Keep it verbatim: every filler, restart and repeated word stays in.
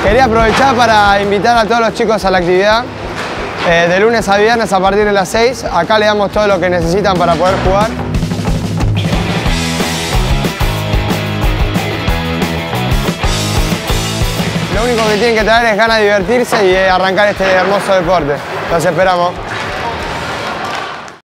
Quería aprovechar para invitar a todos los chicos a la actividad. Eh, de lunes a viernes a partir de las seis. Acá le damos todo lo que necesitan para poder jugar. Lo único que tienen que traer es ganas de divertirse y arrancar este hermoso deporte. Los esperamos.